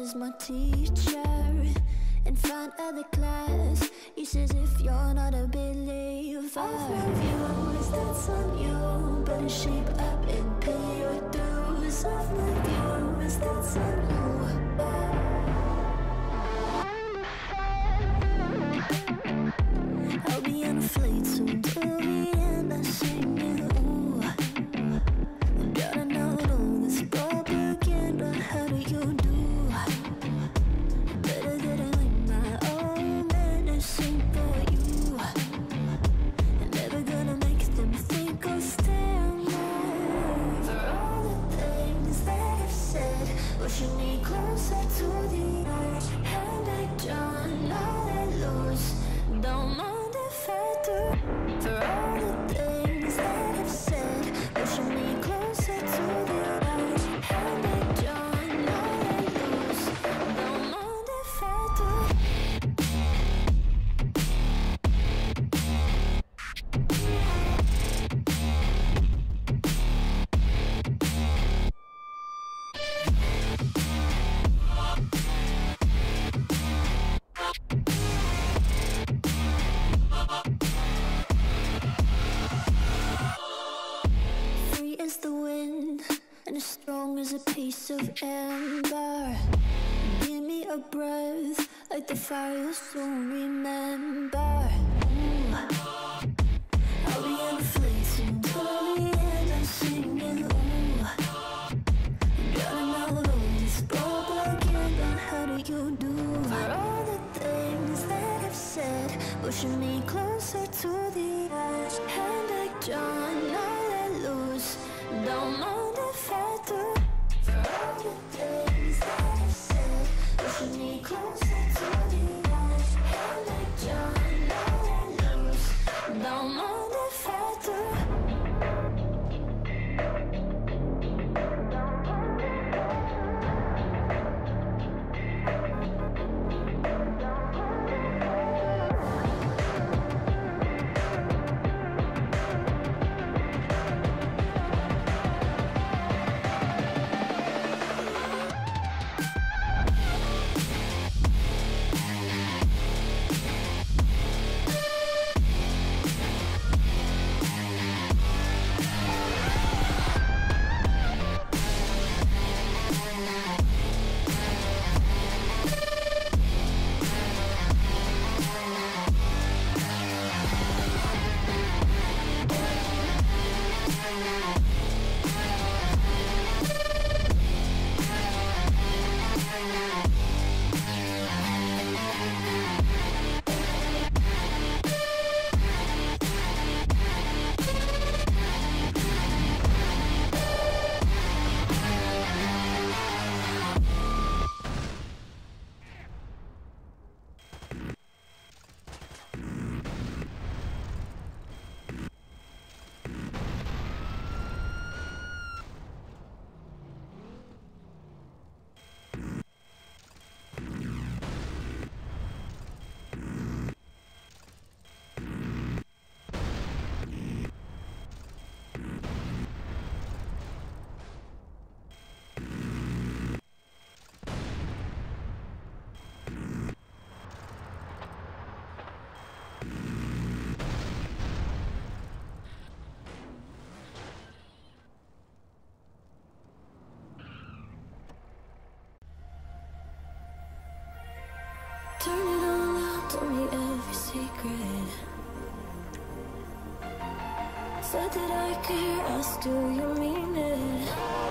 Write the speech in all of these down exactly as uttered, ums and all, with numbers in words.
is my teacher. In front of the class, he says if you're not a believer, off my views, that's on you. Better shape up and pay your dues. Off my views, that's on you. I'll be on a flight soon to Vienna singing, ooh. Gotta know all this propaganda, how do you do? Better get it like my own medicine for you. I'm never gonna make them think I'll stand there. For all the things that I've said, pushing me closer to the edge. And I don't know that lose, don't mind if I do. For all the things that I've said, pushing me closer to the edge. And I don't know that lose, don't mind if I do. Free as the wind and as strong as a piece of amber. Give me a breath like the fire you'll soon remember. Ooh. I'll be on a flight soon to the end. I'm singing, ooh. Gotta know all this propaganda, how do you do? For all the things that I've said, pushing me closer to the edge. And I don't know that lose, don't mind if I do. For all the things that I've said, pushing me closer to the edge. And I don't know that lose, don't mind if I do. Turn it all out, tell me every secret. Said that I care, ask do you mean it?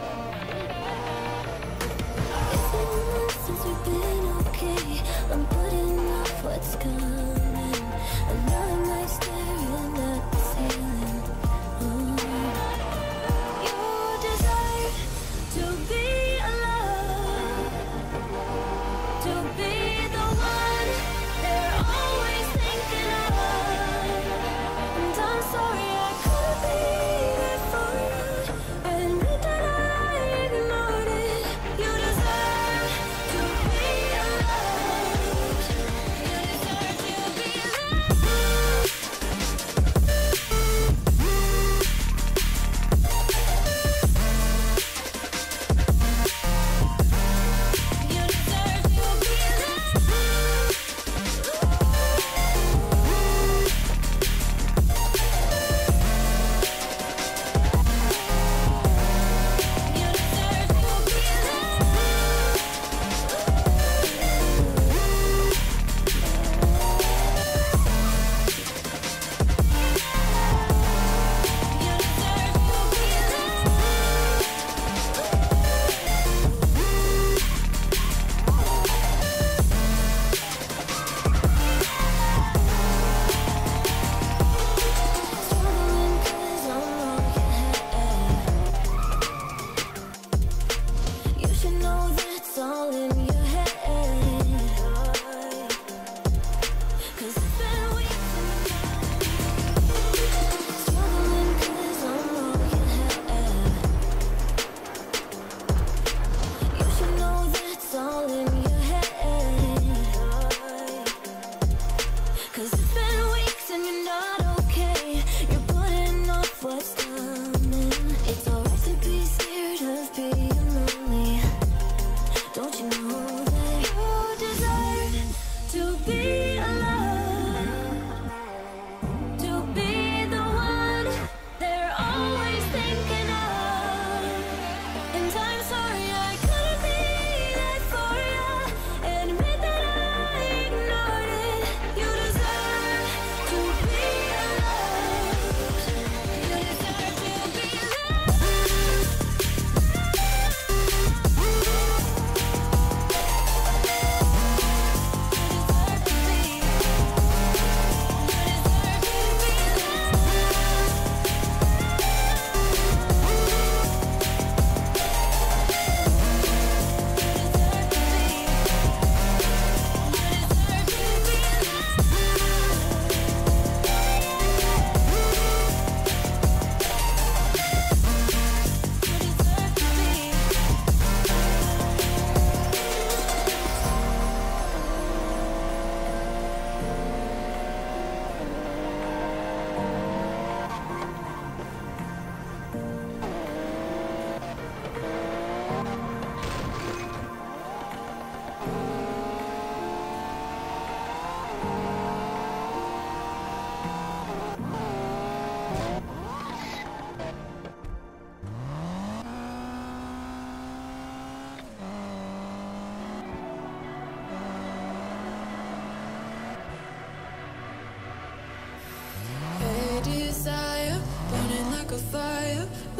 It's been months since we've been okay. I'm putting off what's coming. Another night staring at the ceiling. Oh. You deserve to be alive, to be the one they're always thinking of. And I'm sorry I couldn't be there for you. I admit that I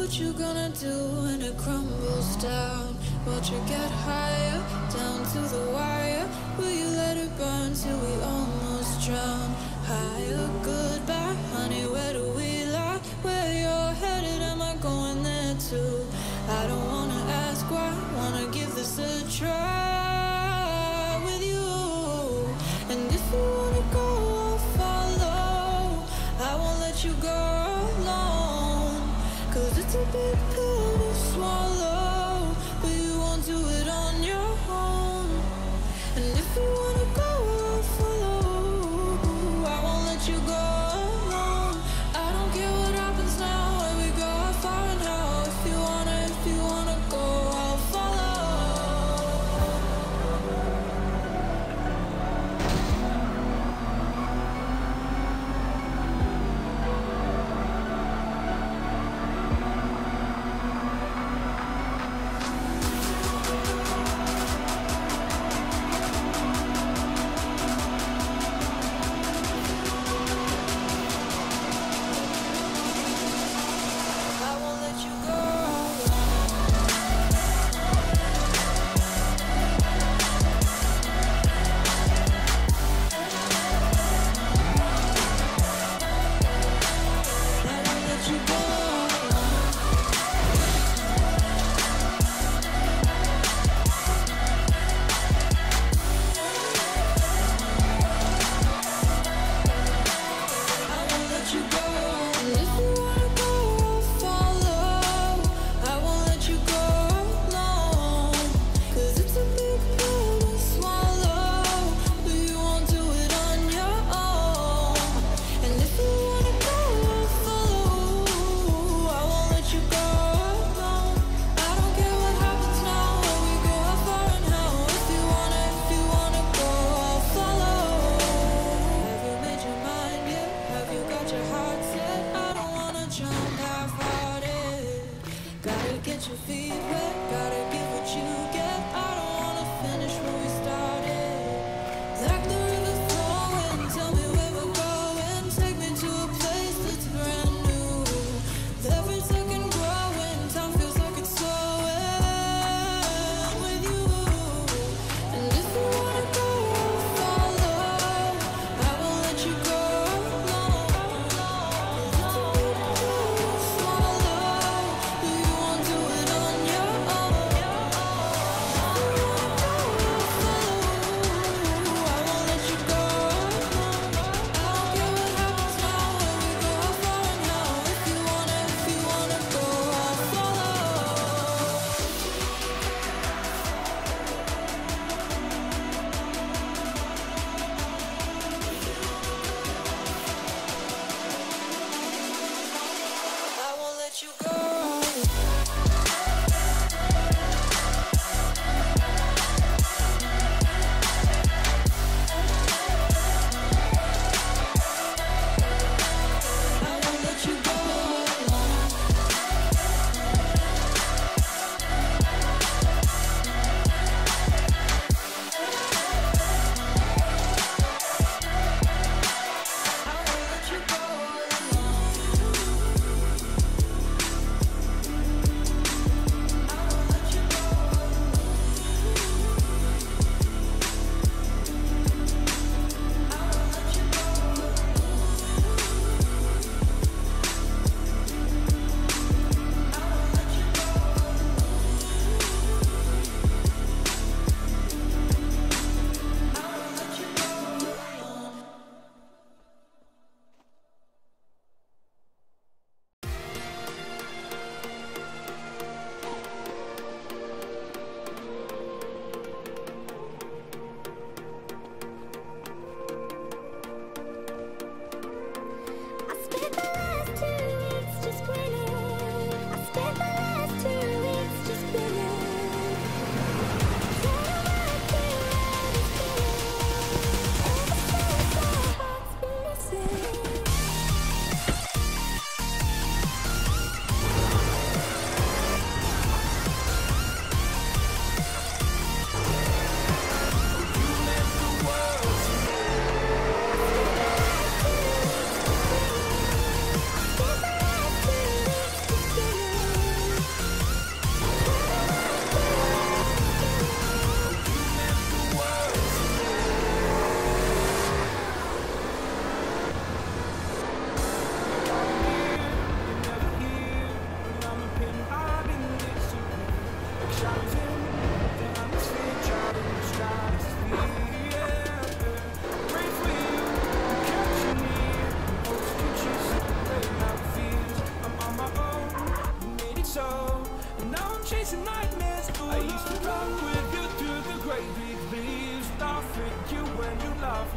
what you gonna do when it crumbles down? Watch it get higher, down to the wire. Will you let it burn till we almost drown? Higher, goodbye, honey, where do we lie? Where you're headed, am I going there too? I don't wanna ask why, wanna give this a try with you. And if you wanna go, I'll follow. I won't let you go alone, 'cause it's a big pill to swallow, but you won't do it on your own. And if you wanna go, I'll follow. I won't let you go alone. I don't care what happens now, where we go, how far and how. If you wanna, if you wanna go, I'll follow.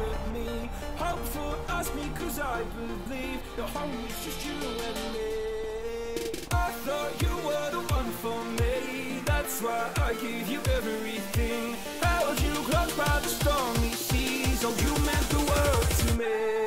with me. Hope for us because I believe the home is just you and me. I thought you were the one for me, that's why I gave you everything. Held you close by the stormy seas, oh you meant the world to me.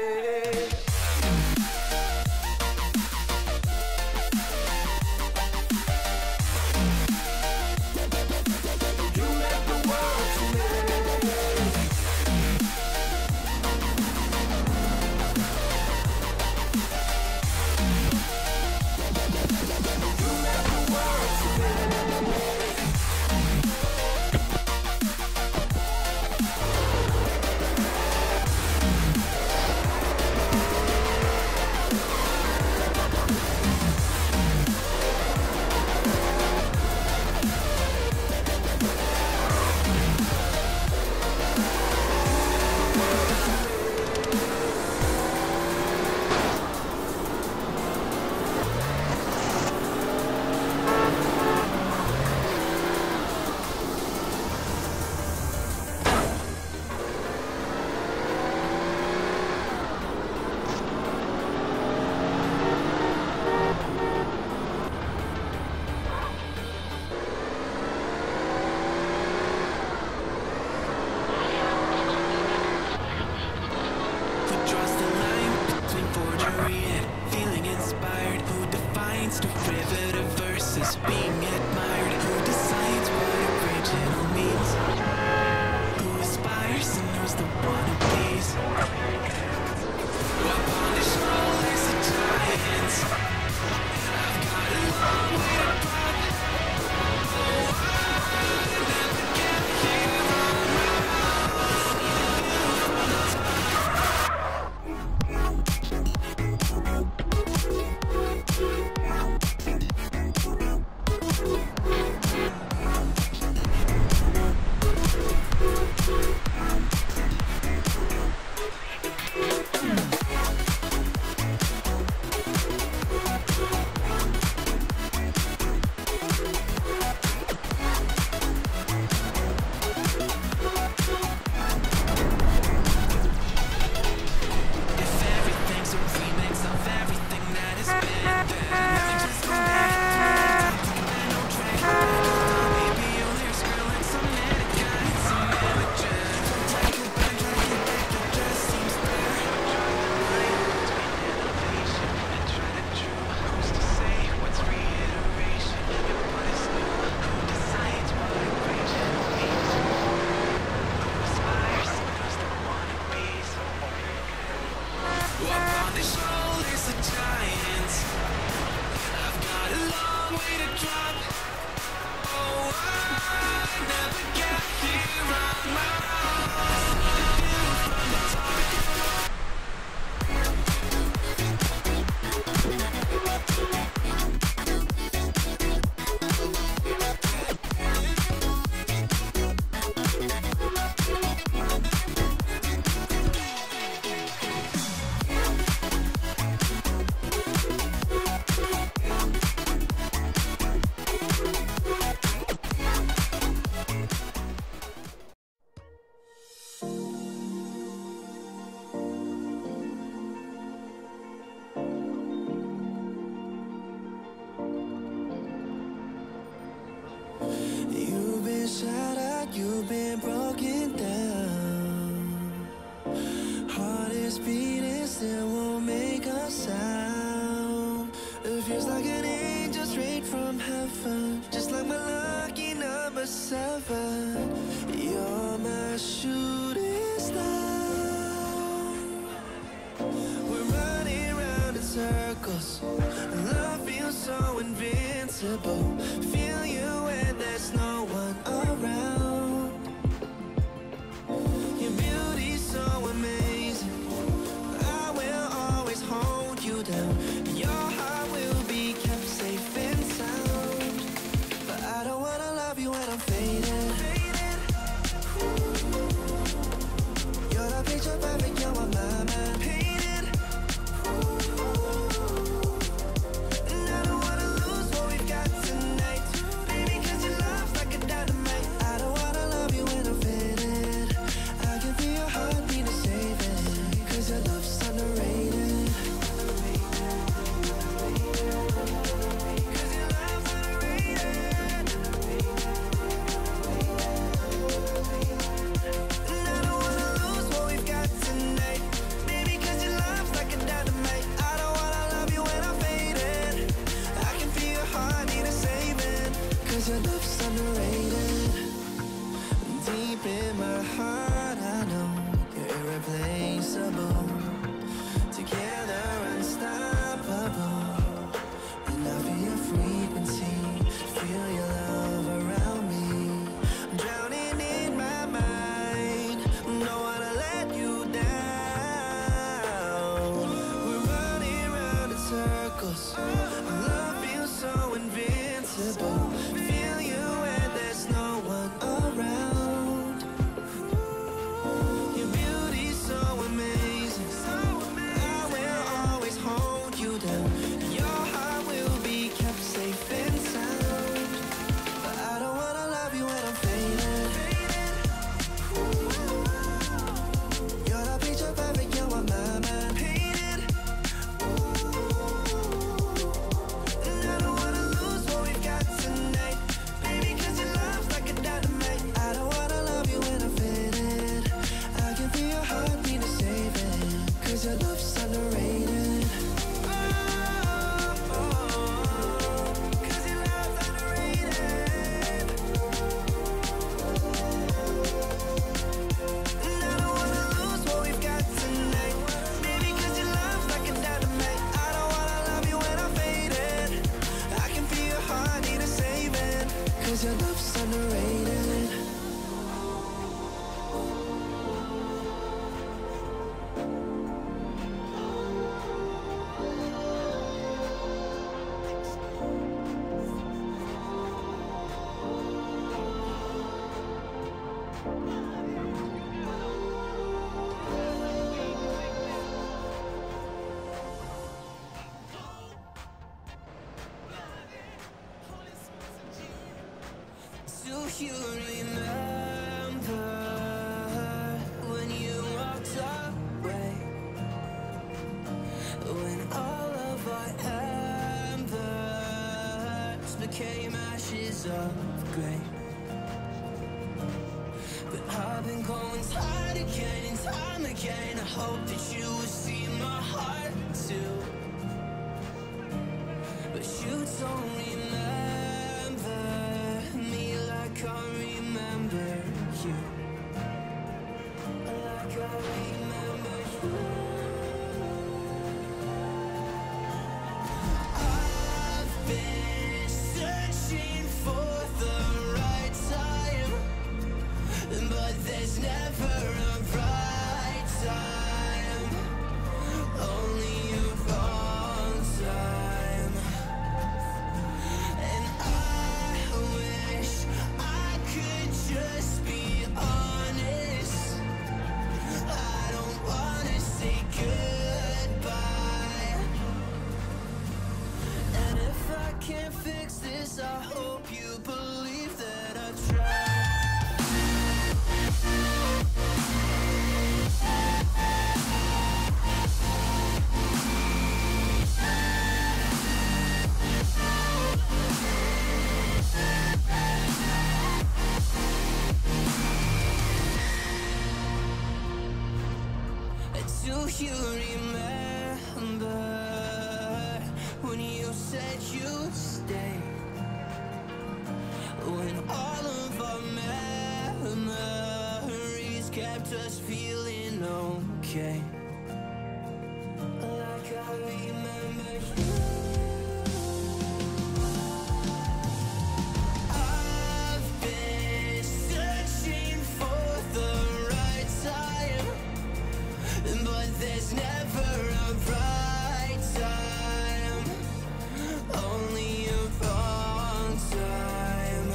You've been broken down. Heart is beating, still won't make a sound. It feels like an angel straight from heaven, just like my lucky number seven. You're my shooting star. We're running round in circles. Love feels so invincible. Feel you when there's no one around. Your beauty's so amazing. I will always hold you down. Your heart will be kept safe and sound. But I don't wanna love you when I'm faded. You're the picture perfect, you're on my mind. Painted. And I don't wanna lose what we've got tonight. you remember when you walked away? When all of our embers became ashes of grey. But I've been going time again and time again. I hope that you will see my heart too. But you don't remember me like I remember you. Like I remember you. I've been searching for the right time, but there's never a right time, only a wrong time. And I wish I could just be honest. I don't wanna say goodbye. And if I can't fix this, I hope you believe that I tried. Do you remember when you said you'd stay? When all of our memories kept us feeling okay. Like I remember you. I've been searching for the right time, but there's never a right time, only a wrong time.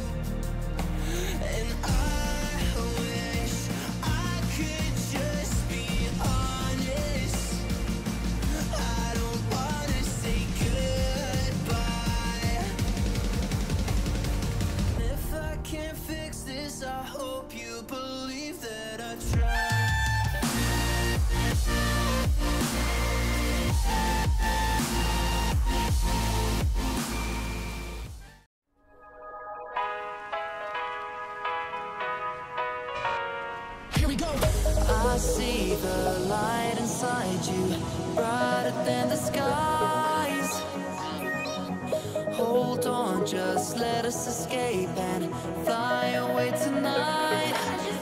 And I wish I could just be honest. I don't wanna say goodbye. If I can't fix this, I hope you believe that I tried. Here we go. I see the light inside you, brighter than the skies. Hold on, just let us escape and fly away tonight.